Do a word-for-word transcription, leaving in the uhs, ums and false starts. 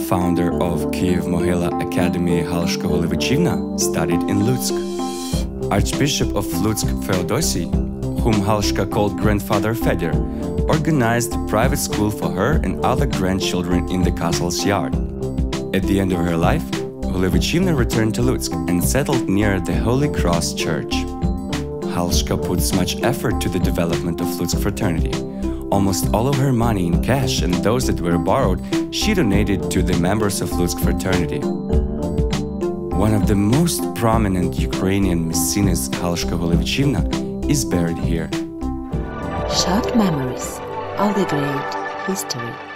founder of Kiev Mohyla Academy Halshka Hulevychivna, studied in Lutsk. Archbishop of Lutsk Feodosii, whom Halshka called grandfather Fedor, organized a private school for her and other grandchildren in the castle's yard. At the end of her life, Hulevychivna returned to Lutsk and settled near the Holy Cross Church. Halshka puts much effort to the development of Lutsk fraternity. Almost all of her money in cash and those that were borrowed, she donated to the members of Lutsk fraternity. One of the most prominent Ukrainian mecenas, Halshka Hulevychivna, is buried here. Short memories of the great history.